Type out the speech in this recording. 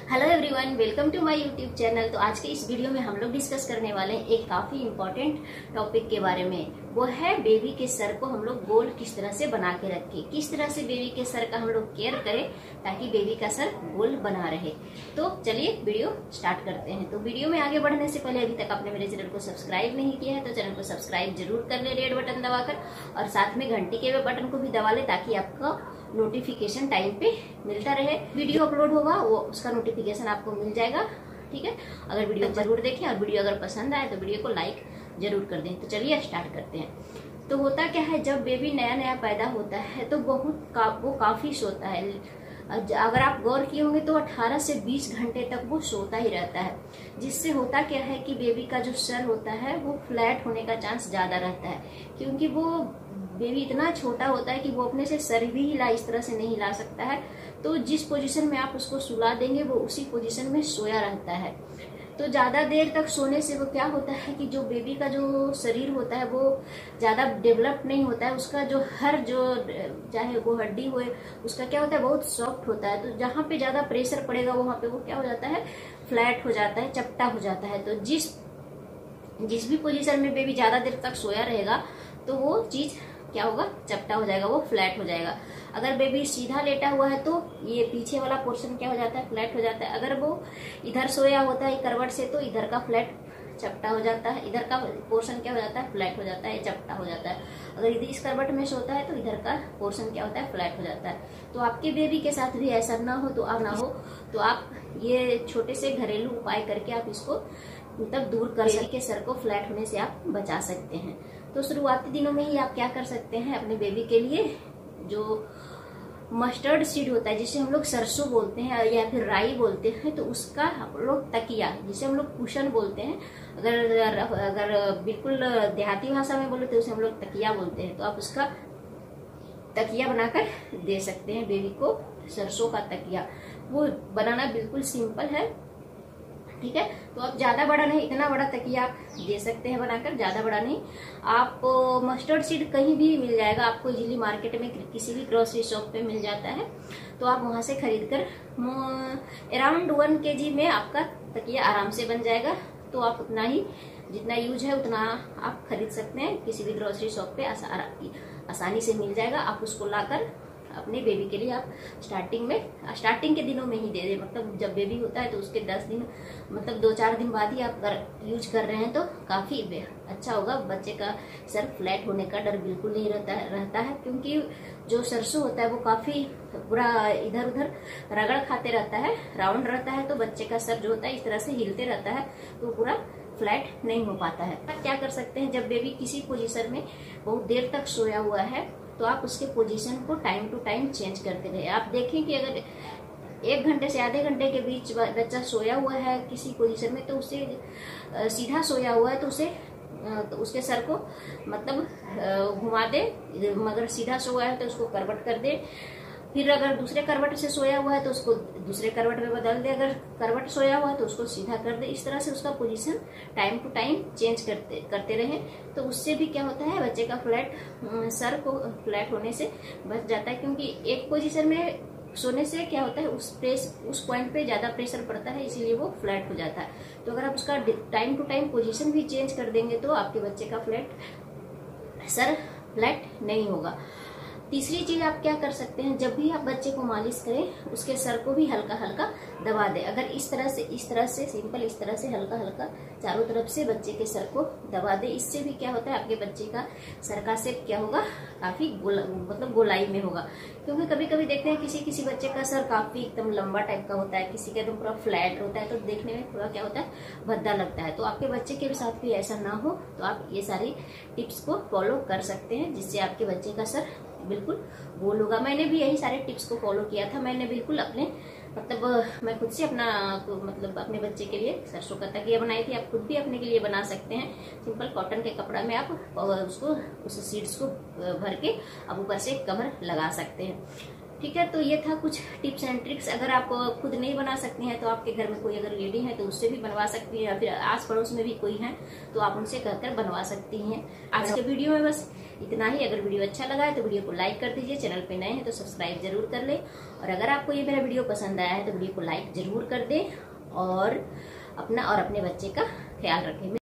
Hello everyone, welcome to my YouTube channel. तो आज के इस वीडियो में हम लोग डिस्कस करने वाले हैं एक काफी इम्पोर्टेंट टॉपिक के बारे में। वो है बेबी के सर को हम लोग गोल किस तरह से बना के रखें, किस तरह से बेबी के सर का हम लोग केयर करें ताकि बेबी का सर गोल बना रहे। तो चलिए वीडियो स्टार्ट करते हैं। तो वीडियो में आगे बढ़ने से पहले अभी तक आपने मेरे चैनल को सब्सक्राइब नहीं किया है तो चैनल को सब्सक्राइब जरूर कर ले रेड बटन दबाकर, और साथ में घंटी के बटन को भी दबा ले ताकि आपका नोटिफिकेशन टाइम पे मिलता रहे। वीडियो अपलोड होगा वो उसका नोटिफिकेशन आपको मिल जाएगा। ठीक है, अगर वीडियो जरूर देखें और वीडियो अगर पसंद आए तो वीडियो को लाइक जरूर कर दें। तो चलिए स्टार्ट करते हैं। तो होता क्या है, जब बेबी नया नया पैदा होता है तो वो काफी सोता है। अगर आप गौर किए होंगे तो 18 से 20 घंटे तक वो सोता ही रहता है, जिससे होता क्या है कि बेबी का जो सर होता है वो फ्लैट होने का चांस ज्यादा रहता है, क्योंकि वो बेबी इतना छोटा होता है कि वो अपने से सर भी हिला इस तरह से नहीं हिला सकता है। तो जिस पोजीशन में आप उसको सुला देंगे वो उसी पोजीशन में सोया रहता है। तो ज्यादा देर तक सोने से वो क्या होता है कि जो बेबी का जो शरीर होता है वो ज्यादा डेवलप नहीं होता है। उसका जो चाहे वो हड्डी हो, उसका क्या होता है, बहुत सॉफ्ट होता है। तो जहाँ पे ज्यादा प्रेशर पड़ेगा वहां पे वो क्या हो जाता है, फ्लैट हो जाता है, चपटा हो जाता है। तो जिस भी पोजीशन में बेबी ज्यादा देर तक सोया रहेगा तो वो चीज क्या होगा, चपटा हो जाएगा, वो फ्लैट हो जाएगा। अगर बेबी सीधा लेटा हुआ है तो ये पीछे वाला पोर्शन क्या हो जाता है, फ्लैट हो जाता है। अगर वो इधर सोया होता है करवट से तो इधर का फ्लैट चपटा हो जाता है, इधर का पोर्शन क्या हो जाता है, फ्लैट हो जाता है, चपटा हो जाता है। अगर इस करवट में सोता है तो इधर का पोर्शन क्या होता है, फ्लैट हो जाता है। तो आपके बेबी के साथ भी ऐसा ना हो तो आप ये छोटे से घरेलू उपाय करके आप इसको मतलब दूर कर सके, सर को फ्लैट होने से आप बचा सकते हैं। तो शुरुआती दिनों में ही आप क्या कर सकते हैं, अपने बेबी के लिए जो मस्टर्ड सीड होता है जिसे हम लोग सरसों बोलते हैं या फिर राई बोलते हैं, तो उसका हम लोग तकिया जिसे हम लोग कुशन बोलते हैं, अगर बिल्कुल देहाती भाषा में बोले तो उसे हम लोग तकिया बोलते हैं। तो आप उसका तकिया बनाकर दे सकते हैं बेबी को, सरसों का तकिया। वो बनाना बिल्कुल सिंपल है। ठीक है, तो आप ज्यादा बड़ा नहीं, इतना बड़ा तकिया आप दे सकते हैं बनाकर, ज्यादा बड़ा नहीं। आप मस्टर्ड सीड कहीं भी मिल जाएगा आपको, इजीली मार्केट में किसी भी ग्रोसरी शॉप पे मिल जाता है। तो आप वहां से खरीद कर अराउंड 1 kg में आपका तकिया आराम से बन जाएगा। तो आप उतना ही, जितना यूज है उतना आप खरीद सकते हैं, किसी भी ग्रोसरी शॉप पे आसानी से मिल जाएगा। आप उसको लाकर अपने बेबी के लिए आप स्टार्टिंग के दिनों में ही दे दें। मतलब जब बेबी होता है तो उसके 10 दिन मतलब 2-4 दिन बाद ही आप यूज कर रहे हैं तो काफी अच्छा होगा। बच्चे का सर फ्लैट होने का डर बिल्कुल नहीं रहता है, क्योंकि जो सरसों होता है वो काफी पूरा इधर उधर रगड़ खाते रहता है, राउंड रहता है। तो बच्चे का सर जो होता है इस तरह से हिलते रहता है तो पूरा फ्लैट नहीं हो पाता है। क्या कर सकते हैं, जब बेबी किसी पोजीशन में बहुत देर तक सोया हुआ है तो आप उसके पोजीशन को टाइम टू टाइम चेंज करते रहे। आप देखें कि अगर 1 घंटे से आधे घंटे के बीच बच्चा सोया हुआ है किसी पोजीशन में, तो उसे सीधा सोया हुआ है तो उसके सर को मतलब घुमा दे। मगर सीधा सोया है तो उसको करवट कर दे। फिर अगर दूसरे करवट से सोया हुआ है तो उसको दूसरे करवट में बदल दे। अगर करवट सोया हुआ है तो उसको सीधा कर दे। इस तरह से उसका position time to time change करते रहे। तो उससे भी क्या होता है, बच्चे का सर को फ्लैट होने से बच जाता है, क्योंकि एक पोजीशन में सोने से क्या होता है, उस पॉइंट पे ज्यादा प्रेशर पड़ता है, इसीलिए वो फ्लैट हो जाता है। तो अगर आप उसका टाइम टू टाइम पोजीशन भी चेंज कर देंगे तो आपके बच्चे का सर फ्लैट नहीं होगा। तीसरी चीज आप क्या कर सकते हैं, जब भी आप बच्चे को मालिश करें उसके सर को भी हल्का हल्का दबा दें। अगर इस तरह से सिंपल इस तरह से हल्का हल्का चारों तरफ से बच्चे के सर को दबा दें। इससे भी क्या होता है, आपके बच्चे का सर का शेप क्या होगा, काफी मतलब गोलाई में होगा। क्योंकि कभी कभी देखते हैं किसी बच्चे का सर काफी एकदम लंबा टाइप का होता है, किसी का एकदम पूरा फ्लैट होता है, तो देखने में थोड़ा क्या होता है, भद्दा लगता है। तो आपके बच्चे के साथ भी ऐसा ना हो तो आप ये सारी टिप्स को फॉलो कर सकते हैं, जिससे आपके बच्चे का सर बिल्कुल गोल होगा। मैंने भी यही सारे टिप्स को फॉलो किया था। मैंने बिल्कुल मैं खुद से अपने बच्चे के लिए सरसों का तकिया बनाई थी। आप खुद भी अपने के लिए बना सकते हैं। सिंपल कॉटन के कपड़ा में आप उस सीड्स को भर के आप ऊपर से कवर लगा सकते हैं। ठीक है, तो ये था कुछ टिप्स एंड ट्रिक्स। अगर आप खुद नहीं बना सकती हैं तो आपके घर में कोई अगर लेडी है तो उससे भी बनवा सकती हैं, या फिर आस पड़ोस में भी कोई है तो आप उनसे कहकर बनवा सकती हैं। आज के वीडियो में बस इतना ही। अगर वीडियो अच्छा लगा है तो वीडियो को लाइक कर दीजिए, चैनल पे नए हैं तो सब्सक्राइब जरूर कर ले, और अगर आपको ये मेरा वीडियो पसंद आया है तो वीडियो को लाइक जरूर कर दें और अपना और अपने बच्चे का ख्याल रखें।